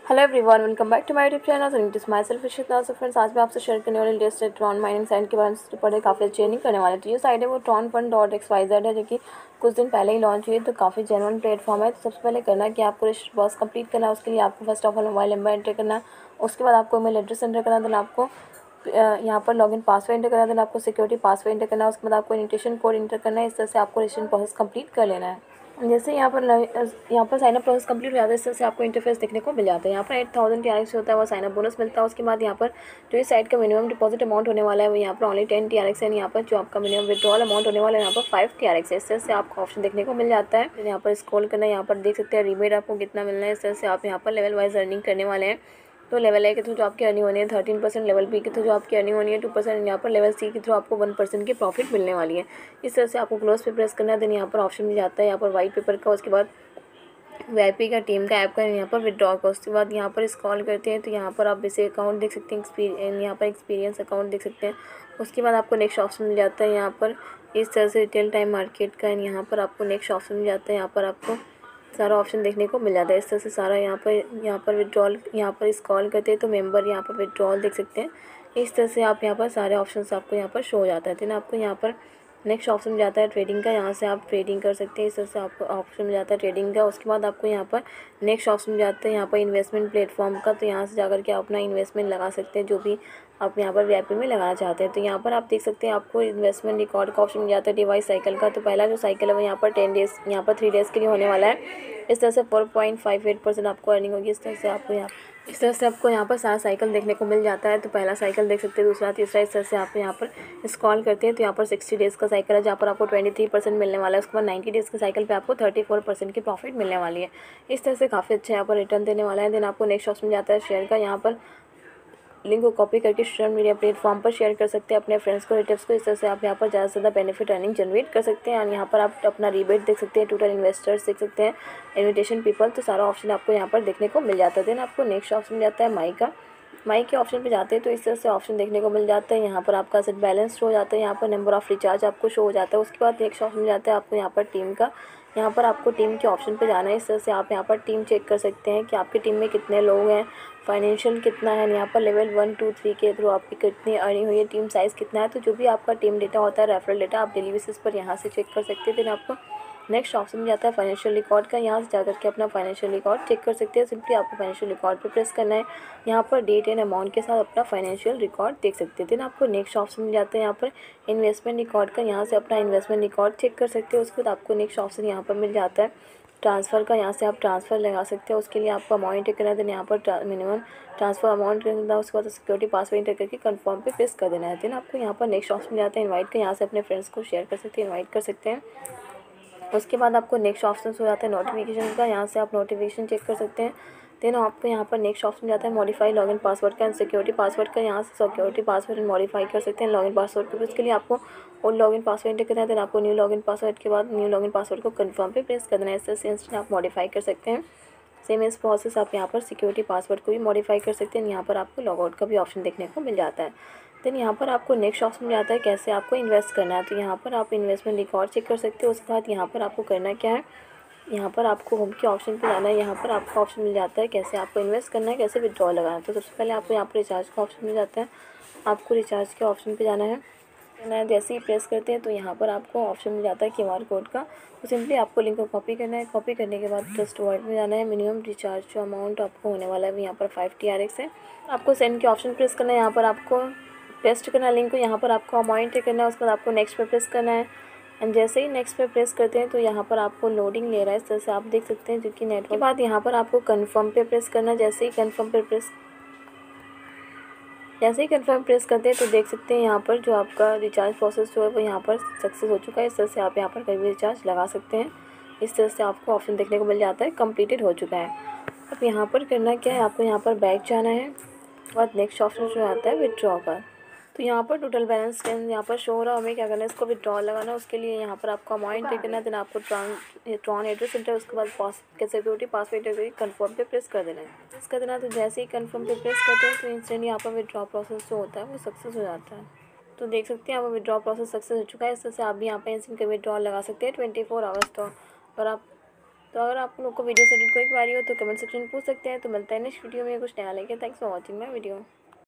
Hello everyone, welcome back to my YouTube channel. It is my self Ishita. So friends, आज मैं आपसे share करने वाली लेटेस्ट ट्रॉन माइनिंग साइट के बारे में पढ़े काफ़ी अच्छी अर्निंग करने वाले। तो ये साइट है वो tron.xyz है, जो कि कुछ दिन पहले ही लॉन्च हुई है। तो काफ़ी जेन्युइन प्लेटफॉर्म है। तो सबसे पहले करना है कि आपको रजिस्टर प्रोसेस कंप्लीट करना है। उसके लिए आपको first of all mobile number enter करना है। उसके बाद आपको ईमेल एड्रेस एंटर करना है। देन आपको यहाँ पर लॉगिन पासवर्ड एंटर करना है। देन आपको सिक्योरिटी पासवर्ड एंटर करना है। उसके बाद आपको इन्विटेशन कोड एंटर करना है। इस तरह से आपको रजिस्ट्रेशन प्रोसेस कंप्लीट कर लेना है। जैसे यहाँ पर साइनअप प्रोसेस कंप्लीट हो जाता है, इस तरह से आपको इंटरफेस देखने को मिल जाता है। यहाँ पर 8000 TRX होता है वो साइनअप बोनस मिलता है। उसके बाद यहाँ पर जो इस साइट का मिनिमम डिपॉजिट अमाउंट होने वाला है वो यहाँ पर ओनली 10 TRX है। यहाँ पर जो आपका मिनिमम विड्रॉल अमाउंट होने वाला है यहाँ पर 5 TRX है। इस तरह से आपको ऑप्शन देखने को मिल जाता है। यहाँ पर स्क्रॉल करना है, यहाँ पर देख सकते हैं रिबेट आपको कितना मिलना है। इस तरह से आप यहाँ पर लेवल वाइज अर्निंग करने वाले हैं। तो लेवल ए के थ्रू जो आपकी अर्निंग होनी है 13%, लेवल बी के थ्रू जो आपकी अर्निंग होनी है 2%, यहाँ पर लेवल सी के थ्रू आपको 1% की प्रॉफिट मिलने वाली है। इस तरह से आपको क्लोज पे प्रेस करना है। देन यहाँ पर ऑप्शन मिल जाता है यहाँ पर वाइट पेपर का, उसके बाद VIP का, टीम का, ऐप का, यहाँ पर विड्रॉ का। उसके बाद यहाँ पर स्क्रॉल करते हैं तो यहाँ पर आप बेसिक अकाउंट देख सकते हैं, यहाँ पर एक्सपीरियंस अकाउंट देख सकते हैं। उसके बाद आपको नेक्स्ट ऑप्शन मिल जाता है यहाँ पर इस तरह से रिटेल टाइम मार्केट का। यहाँ पर आपको नेक्स्ट ऑप्शन मिल जाता है, यहाँ पर आपको सारा ऑप्शन देखने को मिल जाता है। इस तरह से सारा यहाँ पर विड्रॉल, यहाँ पर स्क्रॉल करते हैं तो मेंबर, यहाँ पर विड्रॉल देख सकते हैं। इस तरह से आप यहाँ पर सारे ऑप्शंस आपको यहाँ पर शो हो जाता है। देन आपको यहाँ पर नेक्स्ट ऑप्शन मिल जाता है ट्रेडिंग का। यहाँ से आप ट्रेडिंग कर सकते हैं। इस तरह से आपको ऑप्शन मिल जाता है ट्रेडिंग का। उसके बाद आपको यहाँ पर नेक्स्ट ऑप्शन मिल जाता है यहाँ पर इन्वेस्टमेंट प्लेटफॉर्म का। तो यहाँ से जाकर के आप अपना इन्वेस्टमेंट लगा सकते हैं जो भी आप यहाँ पर VIP में लगाना चाहते हैं। तो यहाँ पर आप देख सकते हैं आपको इन्वेस्टमेंट रिकॉर्ड का ऑप्शन मिल जाता है डिवाइस साइकिल का। तो पहला जो साइकिल है वो यहाँ पर 10 डेज़, यहाँ पर 3 डेज़ के लिए होने वाला है। इस तरह से 4.58% आपको अर्निंग होगी। इस तरह से आपको यहाँ पर सारा साइकिल देखने को मिल जाता है। तो पहला साइकिल देख सकते हैं, दूसरा, तीसरा। इस तरह से आप यहाँ पर स्क्रॉल करते हैं तो यहाँ पर 60 डेज़ का साइकिल है जहाँ पर आपको 23% मिलने वाला है। उसके बाद 90 डेज़ के साइकिल पे आपको 34% की प्रॉफिट मिलने वाली है। इस तरह से काफ़ी अच्छा यहाँ पर रिटर्न देने वाला है। देन आपको नेक्स्ट ऑप्शन जाता है शेयर का। यहाँ पर लिंक को कॉपी करके सोशल मीडिया प्लेटफॉर्म पर शेयर कर सकते हैं अपने फ्रेंड्स को, रिलेटिव्स को। इस तरह से आप यहाँ पर ज़्यादा से ज़्यादा बेनिफिट अर्निंग जनरेट कर सकते हैं। और यहाँ पर आप अपना रिबेट देख सकते हैं, टोटल इन्वेस्टर्स देख सकते हैं, इन्विटेशन पीपल। तो सारा ऑप्शन आपको यहाँ पर देखने को मिल जाता है। देन आपको नेक्स्ट ऑप्शन जाता है माई का। माई के ऑप्शन पे जाते हैं तो इस तरह से ऑप्शन देखने को मिल जाता है। यहाँ पर आपका सेट बैलेंस शो हो जाता है, यहाँ पर नंबर ऑफ रिचार्ज आपको शो हो जाता है। उसके बाद नेक्स्ट ऑप्शन जाता है आपको यहाँ पर टीम का। यहाँ पर आपको टीम के ऑप्शन पे जाना है। इस तरह से आप यहाँ पर टीम चेक कर सकते हैं कि आपकी टीम में कितने लोग हैं, फाइनेंशियल कितना है, यहाँ पर लेवल 1, 2, 3 के थ्रू आपकी कितनी अर्निंग हुई है, टीम साइज़ कितना है। तो जो भी आपका टीम डेटा होता है, रेफरल डेटा, आप डेली बेसिस पर यहाँ से चेक कर सकते हैं। फिर आपको नेक्स्ट ऑप्शन में आता है फाइनेंशियल रिकॉर्ड का। यहाँ से जाकर के अपना फाइनेंशियल रिकॉर्ड चेक कर सकते हैं। सिंपली आपको फाइनेंशियल रिकॉर्ड पे प्रेस करना है। यहाँ पर डेट एंड अमाउंट के साथ अपना फाइनेंशियल रिकॉर्ड देख सकते हैं। देन आपको नेक्स्ट ऑप्शन मिल जाता है यहाँ पर इन्वेस्टमेंट रिकॉर्ड का। यहाँ से अपना इन्वेस्टमेंट रिकॉर्ड चेक कर सकते हैं। उसके बाद आपको नेक्स्ट ऑप्शन यहाँ पर मिल जाता है ट्रांसफ़र का। यहाँ से आप ट्रांसफ़र लगा सकते हैं। उसके लिए आपको अमाउंट करना है। देन यहाँ पर मिनिमम ट्रांसफ़र अमाउंट करना है। उसके बाद सिक्योरिटी पासवर्ड एंटर करके कंफर्म पे प्रेस कर देना है। देन आपको यहाँ पर नेक्स्ट ऑप्शन मिल जाता है इनवाइट का। यहाँ से अपने फ्रेंड्स को शेयर कर सकते हैं, इनवाइट कर सकते हैं। उसके बाद आपको नेक्स्ट ऑप्शन हो जाता है नोटिफिकेशन का। यहाँ से आप नोटिफिकेशन चेक कर सकते हैं। देन आपको यहाँ पर नेक्स्ट ऑप्शन जाता है मॉडिफाई लॉगिन पासवर्ड का एंड सिक्योरिटी पासवर्ड का। यहाँ से सिक्योरिटी पासवर्ड मॉडिफाई कर सकते हैं लॉगिन पासवर्ड के। उसके लिए आपको ओल्ड लॉगिन पासवर्ड एंटर करना है। देन आपको न्यू लॉगिन पासवर्ड के बाद न्यू लॉगिन पासवर्ड को कंफर्म पे प्रेस कर देना है। इस तरह से इंस्टेंट आप मॉडिफाई कर सकते हैं। सेम इस प्रोसेस आप यहाँ पर सिक्योरिटी पासवर्ड को भी मॉडिफाई कर सकते हैं। यहाँ पर आपको लॉगआउट का भी ऑप्शन देखने को मिल जाता है। देन यहाँ पर आपको नेक्स्ट ऑप्शन मिल जाता है कैसे आपको इन्वेस्ट करना है। तो यहाँ पर आप इन्वेस्टमेंट रिकॉर्ड चेक कर सकते हो। उसके बाद यहाँ पर आपको करना क्या है, यहाँ पर आपको होम के ऑप्शन पे जाना है। यहाँ पर आपका ऑप्शन मिल जाता है कैसे आपको इन्वेस्ट करना है, कैसे विड्रॉ लगाना है। तो सबसे पहले आपको यहाँ पर रिचार्ज का ऑप्शन मिल जाता है। आपको रिचार्ज के ऑप्शन पे जाना है। जैसे ही प्रेस करते हैं तो यहाँ पर आपको ऑप्शन मिल जाता है QR कोड का। तो सिंपली आपको लिंक को कॉपी करना है। कॉपी करने के बाद ट्रस्ट वॉलेट में जाना है। मिनिमम रिचार्ज जो अमाउंट आपको होने वाला है वो यहाँ पर 5 TRX है। आपको सेंड के ऑप्शन प्रेस करना है। यहाँ पर आपको पेस्ट करना है लिंक को। यहाँ पर आपको अमाउंट करना है। उसके बाद आपको नेक्स्ट पे प्रेस करना है। एंड जैसे ही नेक्स्ट पे प्रेस करते हैं तो यहाँ पर आपको लोडिंग ले रहा है। इस तरह से आप देख सकते हैं जो कि नेटवर्क के बाद यहाँ पर आपको कन्फर्म पे प्रेस करना है। जैसे ही कन्फर्म प्रेस करते हैं तो देख सकते हैं यहाँ पर जो आपका रिचार्ज प्रोसेस जो है वो यहाँ पर सक्सेस हो चुका है। इस तरह से आप यहाँ पर कहीं भी रिचार्ज लगा सकते हैं। इस तरह से आपको ऑप्शन देखने को मिल जाता है कंप्लीटेड हो चुका है। अब यहाँ पर करना क्या है, आपको यहाँ पर बैक जाना है। बाद नेक्स्ट ऑप्शन जो आता है विड्रॉ का। तो यहाँ पर टोटल बैलेंस यहाँ पर शो हो रहा है। हमें क्या करना है, इसको विड्रॉ लगाना है। उसके लिए यहाँ पर आपको अमाउंट करना है। देन आपको ट्रॉन एड्रेस एंटर, उसके बाद सिक्योरिटी पासवर्ड एंटर करके कन्फर्म पे प्रेस कर देना है। प्रेस कर देना है तो जैसे ही कन्फर्म पे प्रेस करते हैं तो इंस्टेंट यहाँ पर विड्रॉ प्रोसेस जो होता है वो सक्सेस हो जाता है। तो देख सकते हैं यहाँ पर विड्रॉ प्रोसेस सक्सेस हो चुका है। इस तरह से आप भी यहाँ पर इंस्टेंट विड्रॉ लगा सकते हैं 24 आवर्स तो। और आप तो अगर आप लोग को वीडियो से रिलेटेड कोई क्वारी हो तो कमेंट सेक्शन में पूछ सकते हैं। तो मिलते हैं नेक्स्ट वीडियो में कुछ नया लेके। Thanks for watching my video.